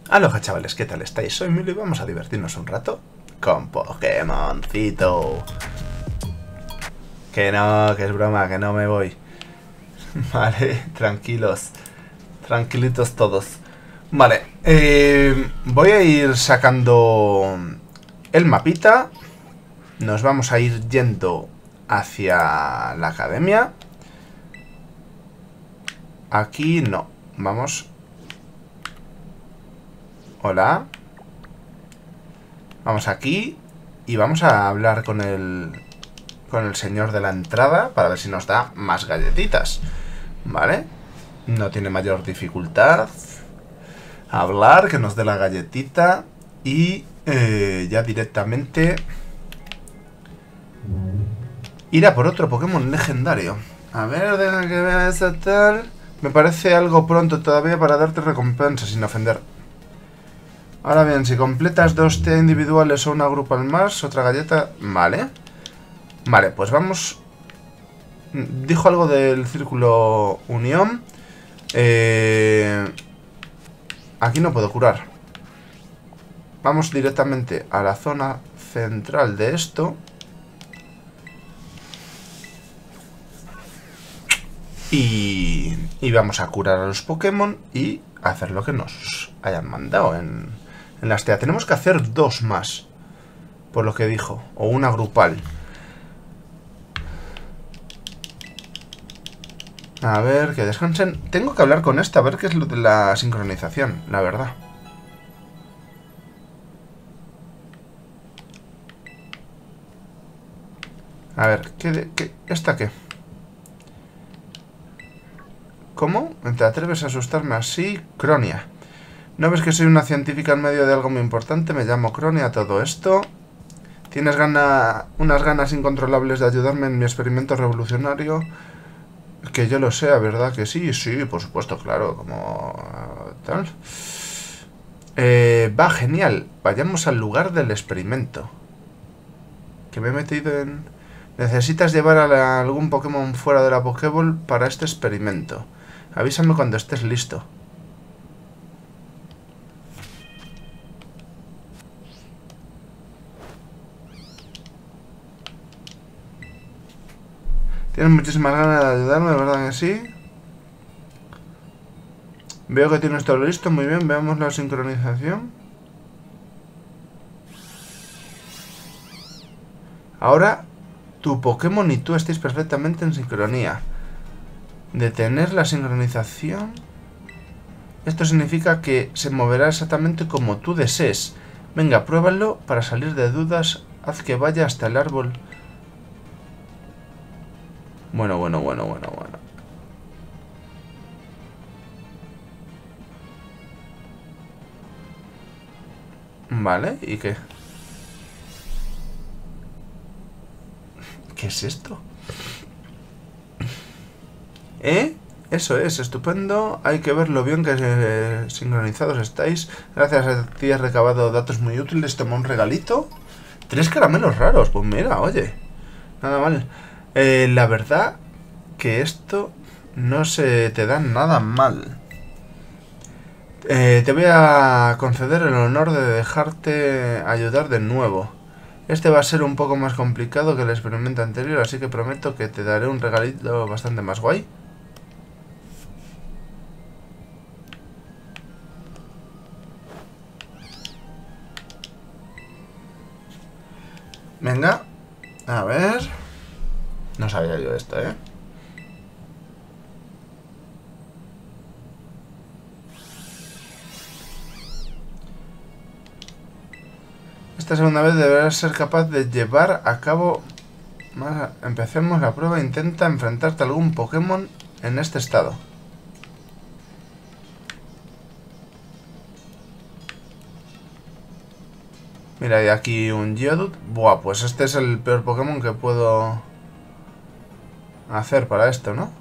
Aloha chavales, ¿qué tal estáis? Soy Milo y vamos a divertirnos un rato con Pokémoncito. Que no, que es broma, que no me voy. Vale, tranquilos. Tranquilitos todos. Vale, voy a ir sacando el mapita. Nos vamos a ir yendo hacia la academia. Aquí no, vamos. Hola. Vamos aquí y vamos a hablar con el señor de la entrada para ver si nos da más galletitas. ¿Vale? No tiene mayor dificultad. Hablar, que nos dé la galletita y ya directamente ir a por otro Pokémon legendario. A ver, deja que vea esa tal. Me parece algo pronto todavía para darte recompensa sin ofender. Ahora bien, si completas 2 TEA individuales o una grupal más, otra galleta... Vale. Vale, pues vamos... Dijo algo del círculo unión. Aquí no puedo curar. Vamos directamente a la zona central de esto. Y vamos a curar a los Pokémon y hacer lo que nos hayan mandado en las TEA. Tenemos que hacer 2 más, por lo que dijo, o una grupal. A ver, que descansen. Tengo que hablar con esta, a ver qué es lo de la sincronización, la verdad. A ver, ¿esta qué? ¿Cómo? ¿Te atreves a asustarme así? Cronia. ¿No ves que soy una científica en medio de algo muy importante? Me llamo Cronia, todo esto. ¿Tienes unas ganas incontrolables de ayudarme en mi experimento revolucionario? Que yo lo sea, ¿verdad? Que sí, sí, por supuesto, claro, como... tal. Va, genial. Vayamos al lugar del experimento. Que me he metido en... Necesitas llevar a algún Pokémon fuera de la Pokéball para este experimento. Avísame cuando estés listo. Tienes muchísimas ganas de ayudarme, ¿verdad que sí? Veo que tienes todo listo, muy bien, veamos la sincronización. Ahora, tu Pokémon y tú estáis perfectamente en sincronía. Detener la sincronización. Esto significa que se moverá exactamente como tú desees. Venga, pruébalo para salir de dudas. Haz que vaya hasta el árbol. Bueno. Vale, ¿y qué? ¿Qué es esto? Eso es, estupendo. Hay que ver lo bien que sincronizados estáis. Gracias a ti has recabado datos muy útiles. Toma un regalito. 3 caramelos raros. Pues mira, oye. Nada mal. La verdad que esto no se te da nada mal. Te voy a conceder el honor de dejarte ayudar de nuevo. Este va a ser un poco más complicado que el experimento anterior, así que prometo que te daré un regalito bastante más guay. Venga, a ver... No sabía yo esto, ¿eh? Esta segunda vez deberás ser capaz de llevar a cabo... Empecemos la prueba. Intenta enfrentarte a algún Pokémon en este estado. Mira, hay aquí un Geodude. Buah, pues este es el peor Pokémon que puedo hacer para esto, ¿no?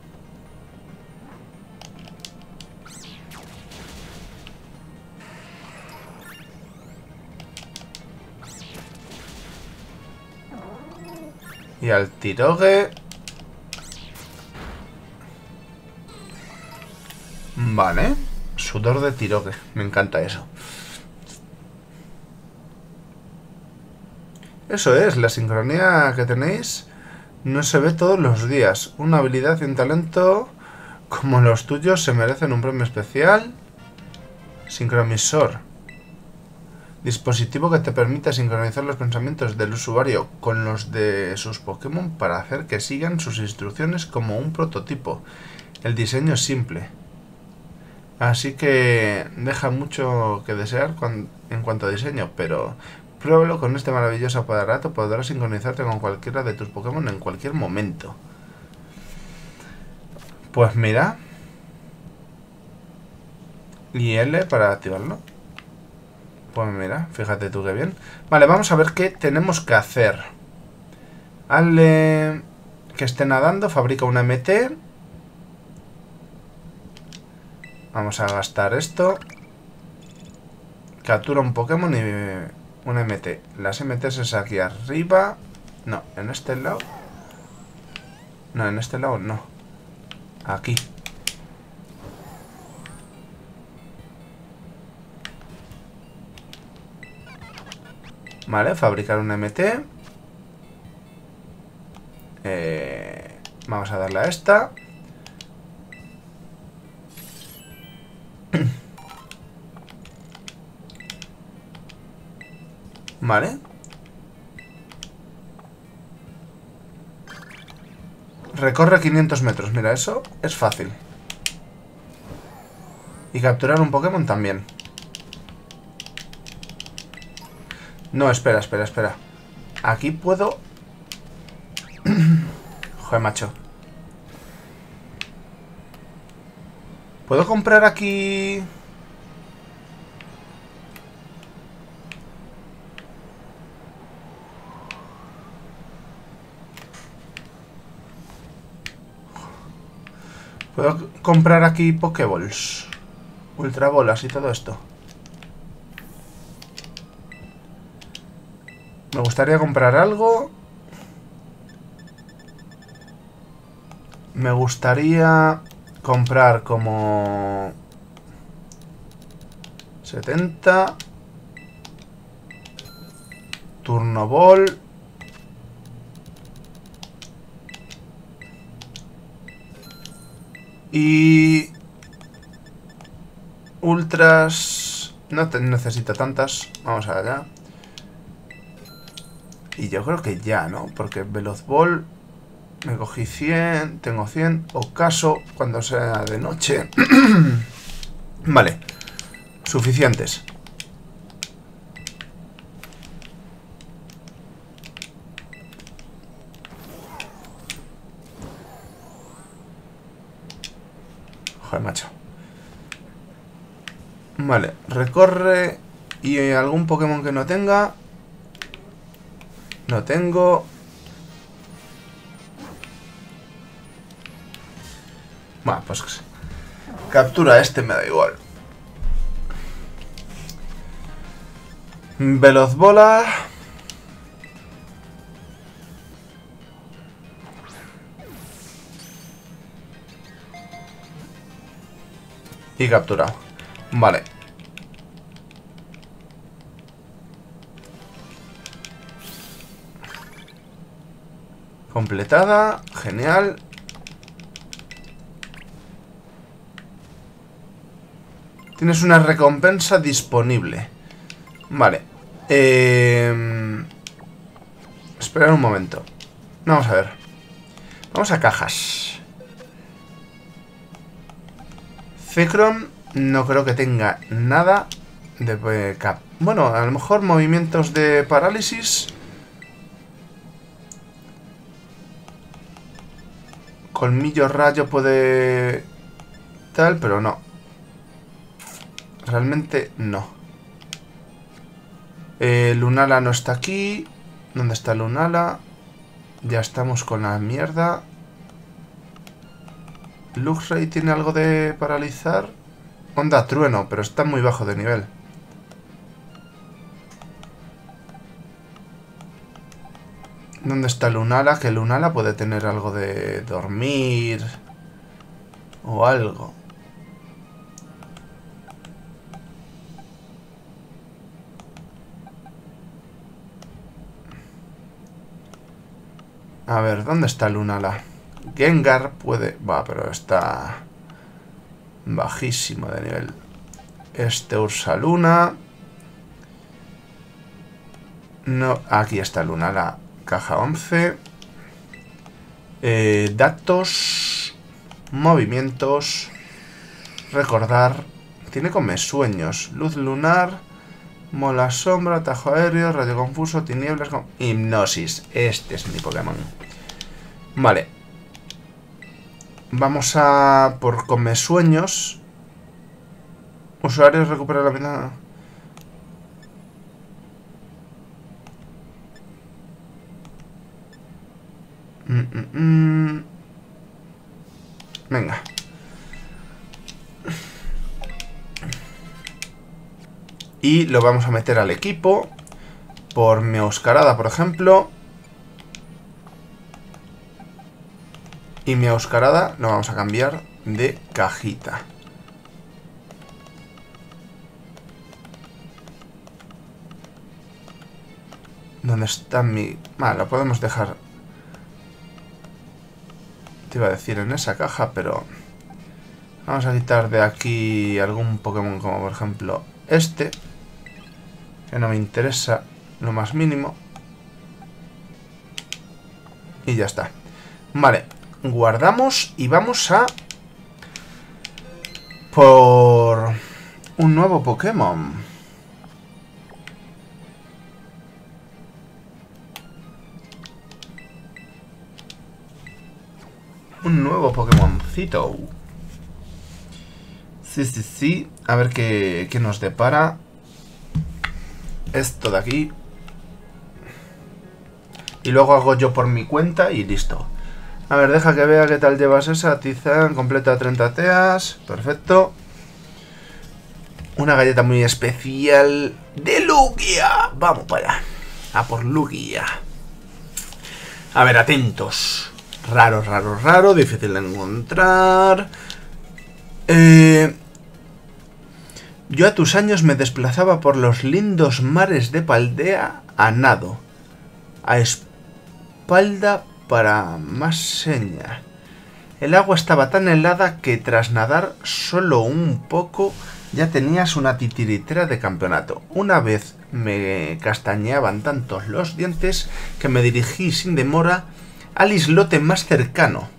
Y al Tirogue... Vale. Sudor de tiroque. Me encanta eso. Eso es, la sincronía que tenéis no se ve todos los días. Una habilidad y un talento como los tuyos se merecen un premio especial. Sincromisor. Dispositivo que te permite sincronizar los pensamientos del usuario con los de sus Pokémon para hacer que sigan sus instrucciones como un prototipo. El diseño es simple. Así que deja mucho que desear en cuanto a diseño, pero pruébalo con este maravilloso aparato. Podrás sincronizarte con cualquiera de tus Pokémon en cualquier momento. Pues mira. Y L para activarlo. Pues mira, fíjate tú qué bien. Vale, vamos a ver qué tenemos que hacer. Hazle que esté nadando, fabrica una MT. Vamos a gastar esto. Captura un Pokémon y una MT. Las MTs es aquí arriba. No, en este lado. No, en este lado no. Aquí. Vale, fabricar una MT. Vamos a darle a esta. Vale. Recorre 500 metros. Mira, eso es fácil. Y capturar un Pokémon también. No, espera. Aquí puedo... Joder, macho. ¿Puedo comprar aquí...? ¿Puedo comprar aquí Pokéballs? Ultra bolas y todo esto. Me gustaría comprar algo. Me gustaría comprar como 70 Turno Ball. Y ultras. No necesito tantas. Vamos allá. Y yo creo que ya, ¿no? Porque Veloz Ball me cogí 100, tengo 100. Ocaso cuando sea de noche. Vale. Suficientes. Joder, macho. Vale, recorre. Y algún Pokémon que no tenga. No tengo. Bueno, pues captura este, me da igual. Veloz bola. Y capturado. Vale. Completada. Genial. Tienes una recompensa disponible. Vale. Esperad un momento. Vamos a ver. Vamos a cajas. Zekrom no creo que tenga nada de cap. Bueno, a lo mejor movimientos de parálisis. Colmillo rayo puede... tal, pero no. Realmente no. Lunala no está aquí. ¿Dónde está Lunala? Ya estamos con la mierda. Luxray tiene algo de paralizar. Onda trueno, pero está muy bajo de nivel. ¿Dónde está Lunala? Que Lunala puede tener algo de dormir o algo. A ver, ¿dónde está Lunala? Gengar puede... Va, pero está... bajísimo de nivel. Este Ursaluna. No, aquí está Lunala. Caja 11. Datos. Movimientos. Recordar. Tiene come sueños. Luz lunar. Mola sombra. Atajo aéreo. Radio confuso. Tinieblas. Hipnosis. Este es mi Pokémon. Vale. Vamos a por come sueños. Usuarios recupera la vida. Venga. Y lo vamos a meter al equipo. Por Meowscarada, por ejemplo. Y Meowscarada lo vamos a cambiar de cajita. ¿Dónde está mi...? Vale, lo podemos dejar... Te iba a decir en esa caja, pero... Vamos a quitar de aquí algún Pokémon como por ejemplo este. Que no me interesa lo más mínimo. Y ya está. Vale, guardamos y vamos a... por... un nuevo Pokémon. Un nuevo Pokémoncito. Sí. A ver qué nos depara. Esto de aquí. Y luego hago yo por mi cuenta y listo. A ver, deja que vea qué tal llevas esa. Tizán completa 30 teas. Perfecto. Una galleta muy especial de Lugia. Vamos para allá. A por Lugia. A ver, atentos. Raro, difícil de encontrar. Yo a tus años me desplazaba por los lindos mares de Paldea a nado, a espalda para más seña. El agua estaba tan helada que tras nadar solo un poco ya tenías una titiritera de campeonato. Una vez me castañeaban tantos los dientes que me dirigí sin demora al islote más cercano.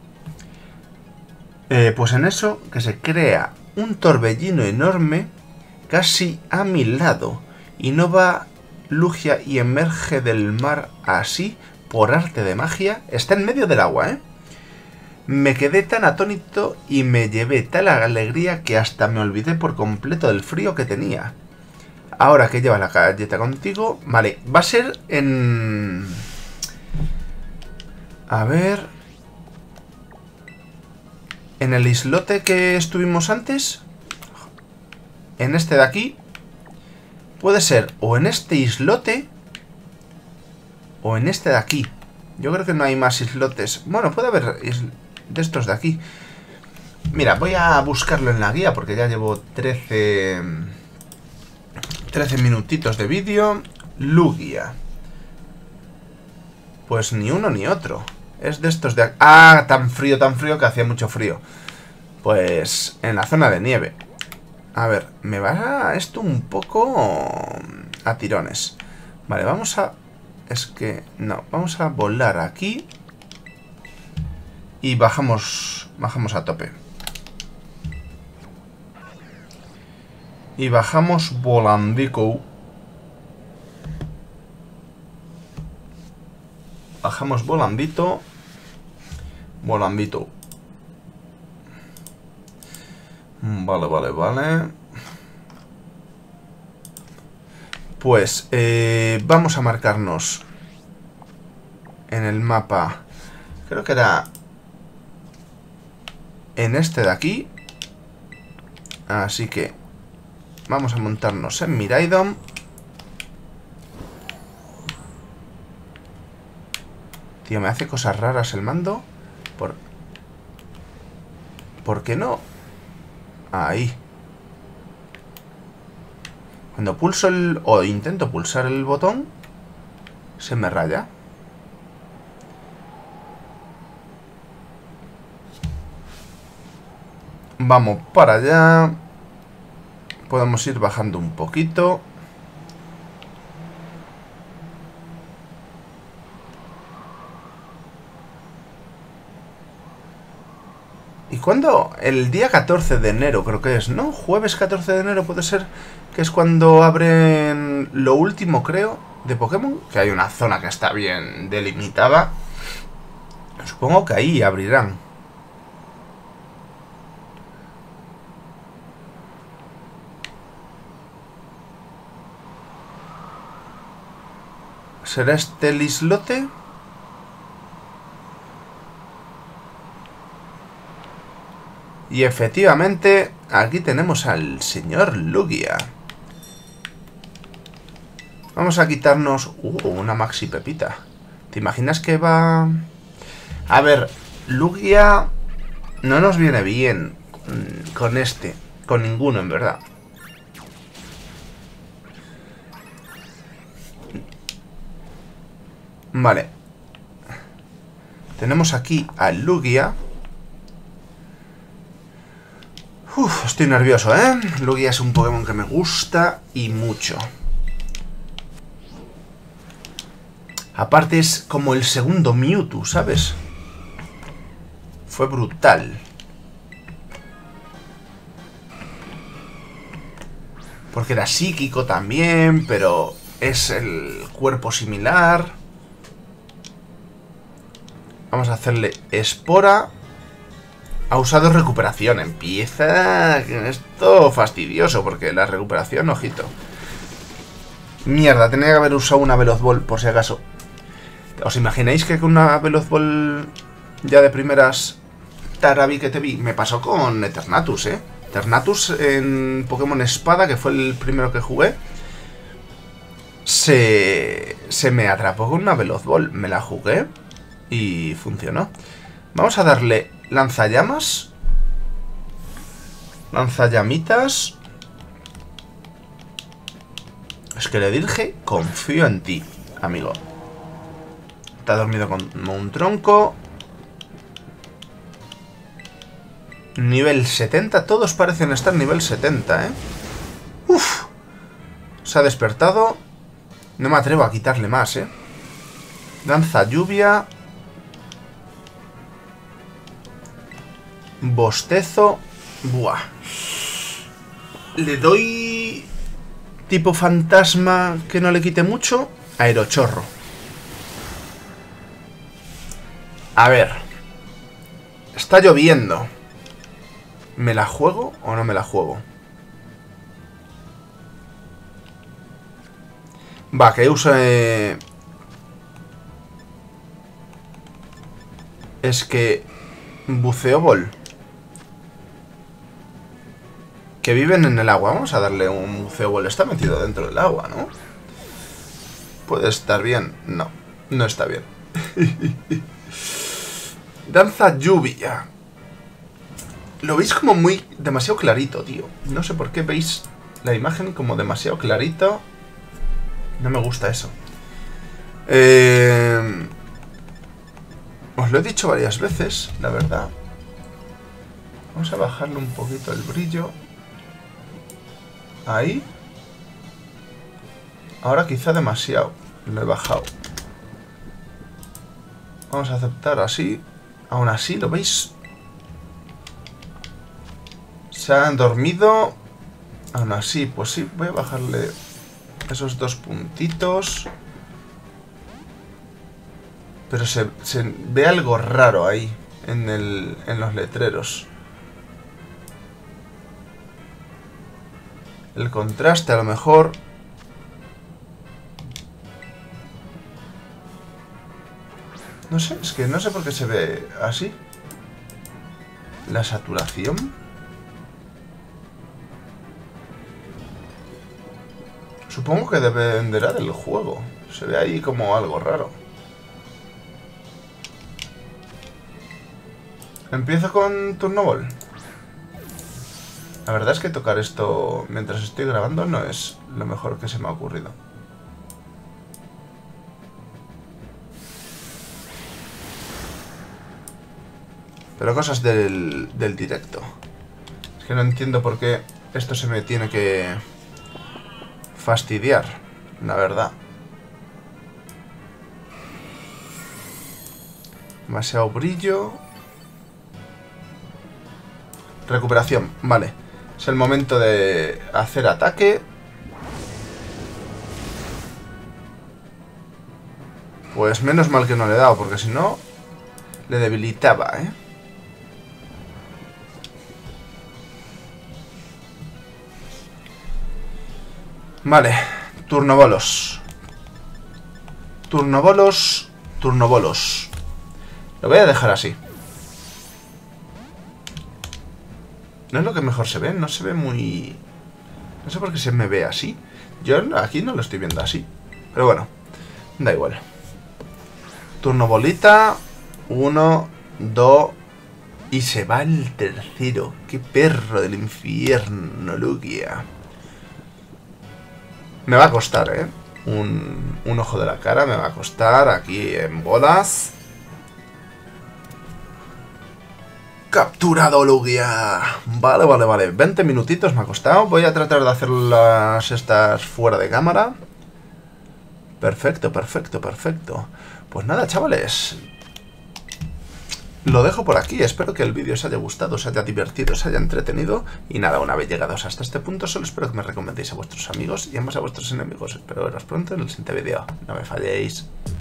Pues en eso que se crea un torbellino enorme casi a mi lado y no va Lugia y emerge del mar así por arte de magia. Está en medio del agua, ¿eh? Me quedé tan atónito y me llevé tal alegría que hasta me olvidé por completo del frío que tenía. Ahora que llevas la galleta contigo... Vale, va a ser en... A ver... En el islote que estuvimos antes... En este de aquí... Puede ser o en este islote... O en este de aquí. Yo creo que no hay más islotes. Bueno, puede haber de estos de aquí. Mira, voy a buscarlo en la guía porque ya llevo 13 minutitos de vídeo. Lugia. Pues ni uno ni otro. Es de estos de aquí. Ah, tan frío que hacía mucho frío. Pues en la zona de nieve. A ver, me va esto un poco a tirones. Vale, vamos a... Es que... No, vamos a volar aquí. Y bajamos a tope. Y bajamos volandico. Bajamos volandito. Volandito. Vale. Pues vamos a marcarnos en el mapa. Creo que era en este de aquí. Así que vamos a montarnos en Miraidon. Tío, me hace cosas raras el mando. ¿Por qué no? Ahí. Cuando pulso el... o intento pulsar el botón, se me raya. Vamos para allá. Podemos ir bajando un poquito. ¿Y cuándo? El día 14 de enero creo que es, ¿no? Jueves 14 de enero puede ser, que es cuando abren lo último, creo, de Pokémon. Que hay una zona que está bien delimitada. Supongo que ahí abrirán. ¿Será este el islote? Y efectivamente, aquí tenemos al señor Lugia. Vamos a quitarnos... una maxi pepita. ¿Te imaginas que va...? A ver, Lugia no nos viene bien con este. Con ninguno, en verdad. Vale. Tenemos aquí a Lugia. Estoy nervioso, ¿eh? Lugia es un Pokémon que me gusta y mucho. Aparte es como el segundo Mewtwo, ¿sabes? Fue brutal. Porque era psíquico también, pero es el cuerpo similar. Vamos a hacerle espora. Ha usado recuperación. Empieza esto fastidioso, porque la recuperación, ojito. Mierda, tenía que haber usado una Veloz Ball, por si acaso. ¿Os imagináis que con una Veloz Ball ya de primeras Tarabi que te vi? Me pasó con Eternatus, ¿eh? Eternatus en Pokémon Espada, que fue el primero que jugué. Se me atrapó con una Veloz Ball. Me la jugué y funcionó. Vamos a darle lanzallamas. Lanzallamitas. Es que le dije, confío en ti, amigo. Está dormido como un tronco. Nivel 70. Todos parecen estar nivel 70, ¿eh? Uf. Se ha despertado. No me atrevo a quitarle más, ¿eh? Danza lluvia. Bostezo. Buah. Le doy... tipo fantasma que no le quite mucho. Aerochorro. A ver. Está lloviendo. ¿Me la juego o no me la juego? Va, que use... Es que... Buceo Ball. Que viven en el agua. Vamos a darle un Buceo Ball. Está metido dentro del agua, ¿no? ¿Puede estar bien? No, no está bien. Danza lluvia. Lo veis como muy... demasiado clarito, tío. No sé por qué veis la imagen como demasiado clarito. No me gusta eso. Os lo he dicho varias veces, la verdad. Vamos a bajarle un poquito el brillo. Ahí. Ahora quizá demasiado. Lo he bajado. Vamos a aceptar así. Aún así, ¿lo veis? Se han dormido. Aún así, pues sí, voy a bajarle esos dos puntitos. Pero se ve algo raro ahí, en los letreros. El contraste a lo mejor... No sé, es que no sé por qué se ve así. La saturación. Supongo que dependerá del juego. Se ve ahí como algo raro. Empiezo con Turno Ball. La verdad es que tocar esto mientras estoy grabando no es lo mejor que se me ha ocurrido. Pero cosas del directo. Que no entiendo por qué esto se me tiene que fastidiar, la verdad. Demasiado brillo. Recuperación, vale. Es el momento de hacer ataque. Pues menos mal que no le he dado, porque si no le debilitaba, ¿eh? Vale, turno bolos. Turno bolos, turno bolos. Lo voy a dejar así. No es lo que mejor se ve, no se ve muy... No sé por qué se me ve así. Yo aquí no lo estoy viendo así. Pero bueno, da igual. Turno bolita. 1, 2... Y se va el tercero. ¡Qué perro del infierno, Lugia! Me va a costar, ¿eh? Un ojo de la cara me va a costar aquí en bolas. Capturado, Lugia. Vale, vale, vale. 20 minutitos me ha costado. Voy a tratar de hacer las estas fuera de cámara. Perfecto, perfecto, perfecto. Pues nada, chavales. Lo dejo por aquí. Espero que el vídeo os haya gustado, os haya divertido, os haya entretenido. Y nada, una vez llegados hasta este punto, solo espero que me recomendéis a vuestros amigos y además a vuestros enemigos. Espero veros pronto en el siguiente vídeo. No me falléis.